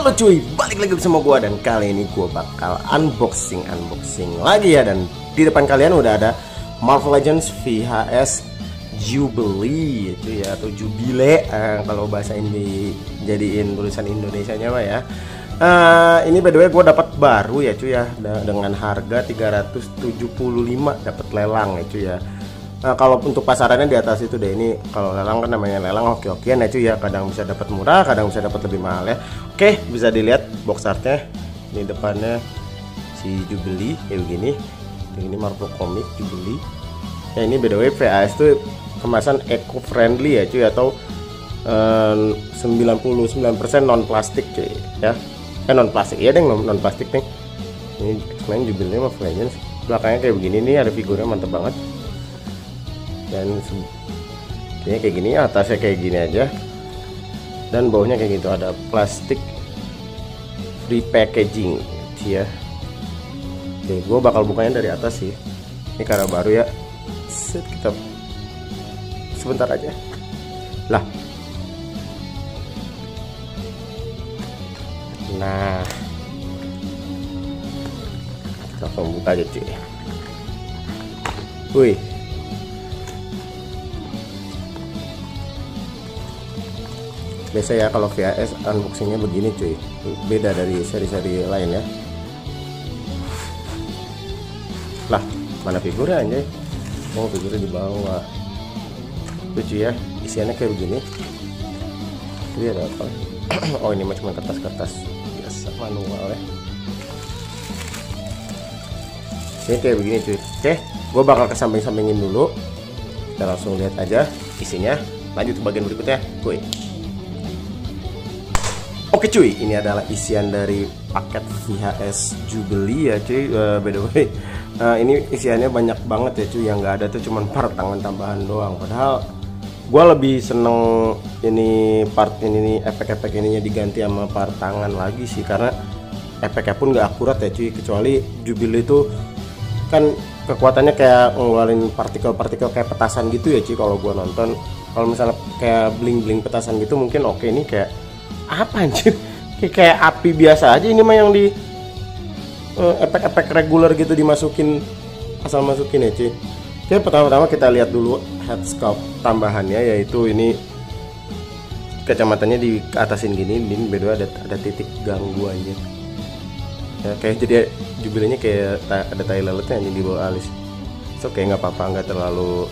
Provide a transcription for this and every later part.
Halo cuy, balik lagi bersama gua dan kali ini gua bakal unboxing lagi ya. Dan di depan kalian udah ada Marvel Legends VHS Jubilee itu ya, atau Jubile kalau bahasa ini jadiin tulisan Indonesianya mah ya. Ini by the way gua dapat baru ya cuy ya, dengan harga 375, dapat lelang ya cuy ya. Nah, kalau untuk pasarannya di atas itu deh. Ini kalau lelang kan namanya lelang oke-okean ya cuy ya. Kadang bisa dapat murah, kadang bisa dapat lebih mahal ya. Oke, bisa dilihat box artnya. Ini depannya si Jubilee kayak begini. Ini Marvel Comic Jubilee. Ya ini by the way VHS tuh kemasan eco friendly ya cuy, atau 99% non plastik cuy ya. Non plastik ya deh, non plastik nih. Ini X-Men Jubilee Marvel Legends. Belakangnya kayak begini nih, ada figurnya mantep banget. Dan kayaknya kayak gini, atasnya kayak gini aja, dan bawahnya kayak gitu, ada plastik free packaging ya. Oke, gue bakal bukanya dari atas sih, ini karena baru ya. Set, kita sebentar aja lah. Nah, kita langsung buka aja cuy. Wih, biasa ya kalau VHS unboxingnya begini cuy, beda dari seri-seri lain ya. Lah, mana figurnya anjay? Oh, figurnya di bawah. Lucu ya, isiannya kayak begini. Ini ada apa? Oh, ini cuma kertas-kertas biasa manual ya. Ini kayak begini cuy. Oke, gue bakal kesamping-sampingin dulu. Kita langsung lihat aja isinya. Lanjut ke bagian berikutnya, kuy. Oke cuy, ini adalah isian dari paket VHS Jubilee ya cuy. By the way, ini isiannya banyak banget ya cuy. Yang nggak ada tuh cuman part tangan tambahan doang. Padahal gue lebih seneng ini part ini nih, efek-efek ininya diganti sama part tangan lagi sih, karena efeknya pun nggak akurat ya cuy. Kecuali Jubilee itu kan kekuatannya kayak ngeluarin partikel-partikel kayak petasan gitu ya cuy. Kalau gue nonton, kalau misalnya kayak bling-bling petasan gitu mungkin oke. Ini kayak apa anjir, kayak api biasa aja. Ini mah yang di efek-efek reguler gitu dimasukin, asal masukin ya cuy. Oke, pertama-tama kita lihat dulu head sculpt tambahannya, yaitu ini kacamatanya di atasin gini. Ini beda, ada titik gangguannya ya, kayak jadi Jubilenya kayak ada tai lalatnya ini di bawah alis. So kayak nggak apa-apa, nggak terlalu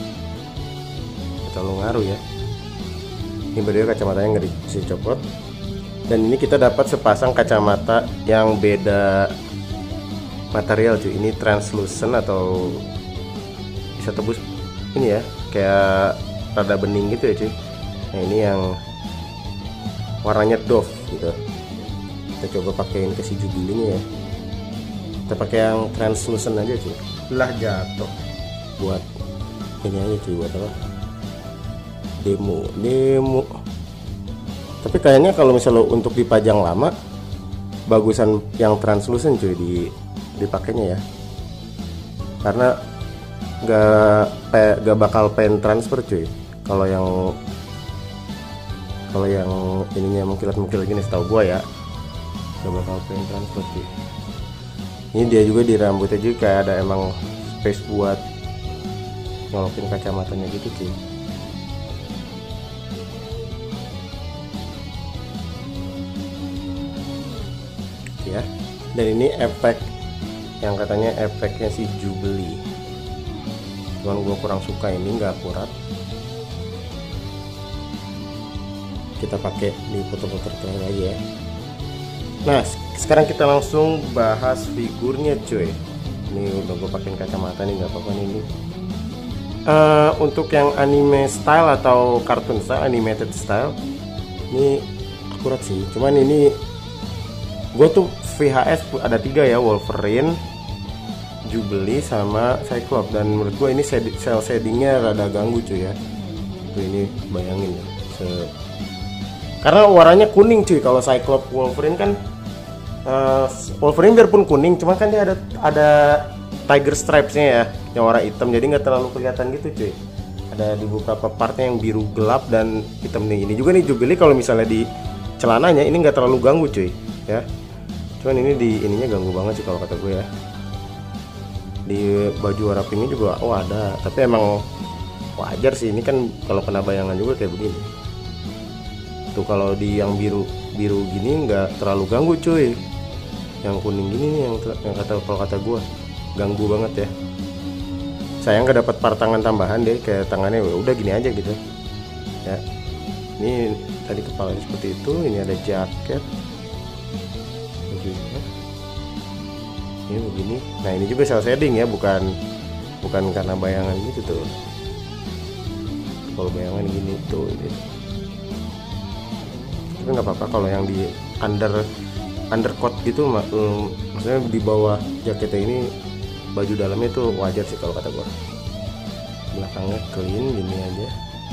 ngaruh ya. Ini beda, kacamatanya nggak bisa dicopot. Dan ini kita dapat sepasang kacamata yang beda material cuy. Ini translucent atau bisa tebus ini ya, kayak rada bening gitu ya cuy. Nah ini yang warnanya doff gitu. Kita coba pakein ke si Jubilee-nya ya. Kita pakai yang translucent aja cuy. Lah jatuh. Buat ini aja cuy, buat apa? Demo. Tapi kayaknya kalau misalnya untuk dipajang lama, bagusan yang translucent cuy dipakainya ya, karena gak bakal pen transfer cuy. Kalau yang ininya mengkilat-mengkilat gini, setahu gua ya gak bakal pen transfer cuy. Ini dia juga di rambutnya juga kayak ada emang space buat nyolokin kacamatanya gitu cuy. Ya, dan ini efek yang katanya efeknya si Jubilee, cuman gue kurang suka, ini nggak akurat. Kita pakai di foto-foto terakhir aja ya. Nah, sekarang kita langsung bahas figurnya cuy. Ini udah gue pakein kacamata nih, nggak apa-apa nih ini. Untuk yang anime style atau cartoon style, animated style, ini akurat sih. Cuman ini gue tuh VHS ada 3 ya, Wolverine, Jubilee, sama Cyclops. Dan menurut gue ini cell shadingnya rada ganggu cuy ya. Tuh ini bayangin ya, karena warnanya kuning cuy. Kalau Cyclops Wolverine kan Wolverine biarpun kuning, cuma kan dia ada tiger stripesnya ya, yang warna hitam, jadi nggak terlalu kelihatan gitu cuy. Ada di beberapa partnya yang biru gelap dan hitam nih. Ini juga nih Jubilee kalau misalnya di celananya ini nggak terlalu ganggu cuy ya. Cuman ini di ininya ganggu banget sih kalau kata gue ya. Di baju warna pinknya juga ada, tapi emang wajar sih, ini kan kalau kena bayangan juga kayak begini tuh. Kalau di yang biru gini nggak terlalu ganggu cuy, yang kuning gini nih yang kalau kata gue ganggu banget ya. Sayang nggak dapat part tangan tambahan deh, kayak tangannya udah gini aja gitu ya. Ini tadi kepalanya seperti itu, ini ada jaket bajunya ini begini. Nah ini juga self shading ya, bukan karena bayangan gitu tuh. Kalau bayangan gini tuh ini. Tapi nggak apa-apa kalau yang di undercoat gitu, maksudnya di bawah jaketnya ini baju dalamnya tuh wajar sih kalau kata gua. Belakangnya clean gini aja.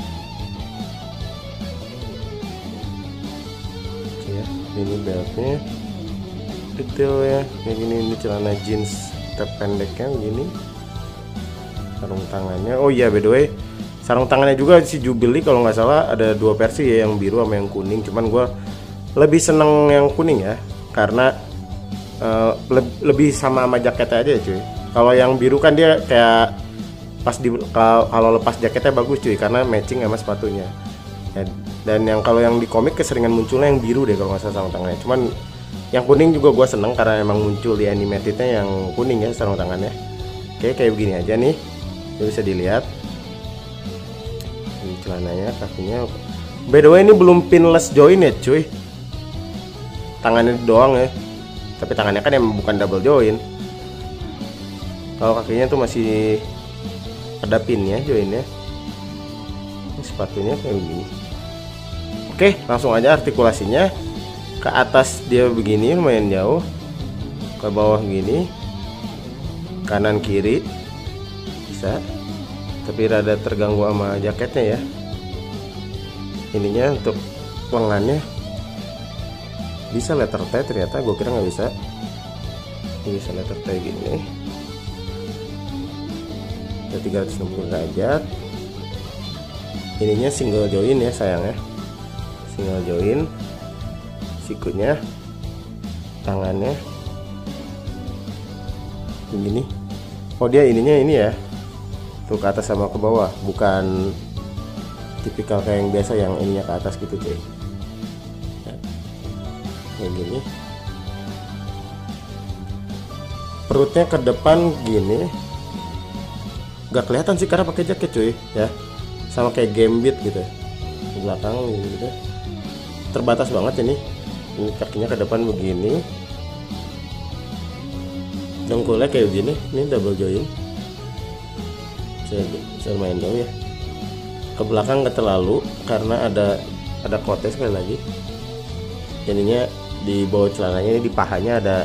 Oke ya, ini beltnya detail ya, kayak gini. Ini celana jeans tap pendeknya begini. Sarung tangannya, oh iya by the way, sarung tangannya juga si Jubilee kalau nggak salah ada 2 versi ya, yang biru sama yang kuning. Cuman gue lebih seneng yang kuning ya, karena lebih sama jaketnya aja cuy. Kalau yang biru kan dia kayak kalau lepas jaketnya bagus cuy, karena matching sama sepatunya ya. Dan yang kalau yang di komik keseringan munculnya yang biru deh kalau nggak salah sarung tangannya. Cuman yang kuning juga gue seneng karena emang muncul di animatednya yang kuning ya sarung tangannya. Oke, kayak begini aja nih, bisa dilihat. Ini celananya, kakinya. By the way ini belum pinless join ya cuy, tangannya doang ya. Tapi tangannya kan emang bukan double join. Kalau kakinya tuh masih ada pinnya, joinnya. Ini sepatunya kayak begini. Oke, langsung aja artikulasinya. Ke atas dia begini lumayan jauh, ke bawah gini, kanan kiri bisa, tapi rada terganggu sama jaketnya ya. Ininya untuk lengannya bisa letter T, ternyata gue kira nggak bisa. Ini bisa letter T gini, ada 360 derajat. Ininya single join ya sayang ya, single join. Sikunya, tangannya begini. Oh dia ininya ini ya, tuh ke atas sama ke bawah, bukan tipikal kayak yang biasa yang ininya ke atas gitu cuy ya, kayak gini. Perutnya ke depan gini, gak kelihatan sih karena pakai jaket cuy ya, sama kayak Gambit gitu di belakang gitu. Terbatas banget ini. Ini kakinya ke depan begini, dengkulnya kayak begini. Ini double join, bisa lumayan jauh ya. Ke belakang nggak terlalu karena ada kotes sekali lagi. Jadinya di bawah celananya ini di pahanya ada,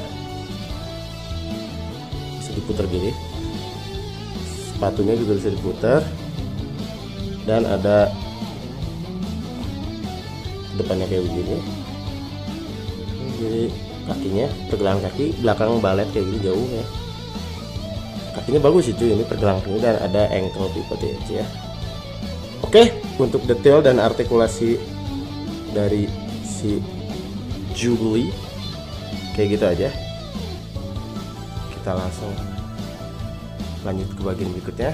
bisa diputar gini. Sepatunya juga bisa diputar, dan ada depannya kayak begini. Jadi kakinya pergelangan kaki belakang balet kayak gini jauh ya. Kakinya bagus itu, ini pergelangan kaki dan ada ankle pivot ya. Oke, untuk detail dan artikulasi dari si Jubilee kayak gitu aja. Kita langsung lanjut ke bagian berikutnya.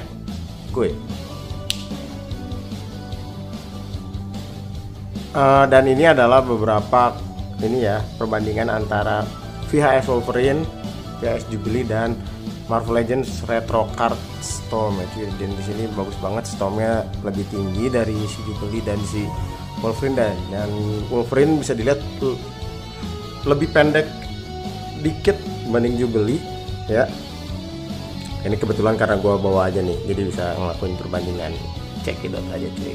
Dan ini adalah beberapa ini ya, perbandingan antara VHS Wolverine, VHS Jubilee, dan Marvel Legends Retro Card Storm ya. Dan di sini bagus banget, stormnya lebih tinggi dari si Jubilee dan si Wolverine, dan Wolverine bisa dilihat lebih pendek dikit dibanding Jubilee ya. Ini kebetulan karena gua bawa aja nih, jadi bisa ngelakuin perbandingan. Cekidot aja cuy.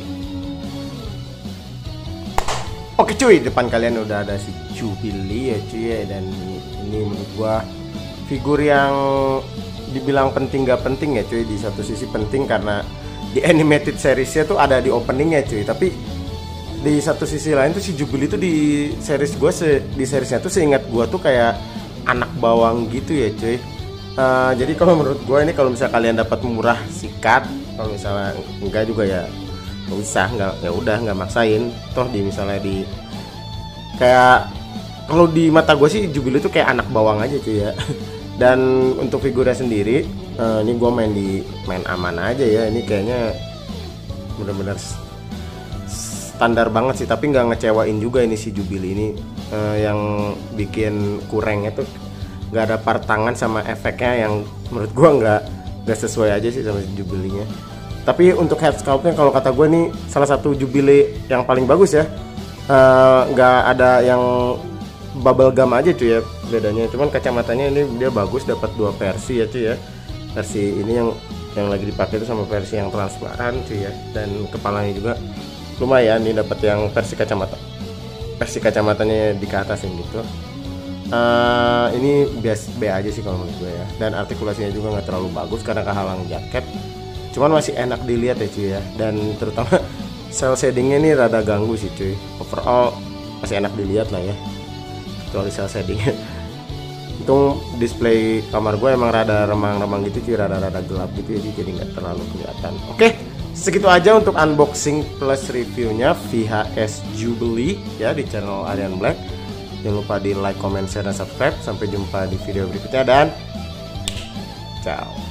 Oke cuy, depan kalian udah ada si Jubilee ya cuy ya. Dan ini menurut gua figur yang dibilang penting gak penting ya cuy. Di satu sisi penting karena di animated seriesnya tuh ada di openingnya cuy. Tapi di satu sisi lain tuh si Jubilee tuh di series gua, di seriesnya tuh seingat gua tuh kayak anak bawang gitu ya cuy. Jadi kalau menurut gua ini, kalau misalnya kalian dapat murah sikat, kalau misalnya enggak juga ya nggak usah, nggak, ya udah nggak maksain. Toh di misalnya di Kayak kalau di mata gue sih Jubilee itu kayak anak bawang aja cuy ya. Dan untuk figurnya sendiri, ini gue main aman aja ya. Ini kayaknya bener-bener standar banget sih, tapi nggak ngecewain juga ini si Jubilee ini. Yang bikin kurangnya tuh nggak ada part tangan sama efeknya yang menurut gue nggak sesuai aja sih sama Jubilee-nya. Tapi untuk head sculptnya kalau kata gue nih salah satu Jubilee yang paling bagus ya. Nggak ada yang bubble gum aja cuy ya bedanya. Cuman kacamatanya ini dia bagus, dapat 2 versi ya cuy ya. Versi ini yang lagi dipakai itu sama versi yang transparan cuy ya. Dan kepalanya juga lumayan nih, dapat yang versi kacamatanya di ke atasin gitu. Ini biasa B aja sih kalau menurut gue ya. Dan artikulasinya juga nggak terlalu bagus karena kehalang jaket. Cuman masih enak dilihat ya cuy ya. Dan terutama cel shadingnya ini rada ganggu sih cuy. Overall masih enak dilihat lah ya, kecuali cel shadingnya. Untung display kamar gue emang rada remang-remang gitu cuy, rada gelap gitu jadi nggak terlalu kelihatan. Oke, segitu aja untuk unboxing plus reviewnya VHS Jubilee ya di channel Aryan Black. Jangan lupa di like, comment, share, dan subscribe. Sampai jumpa di video berikutnya dan ciao.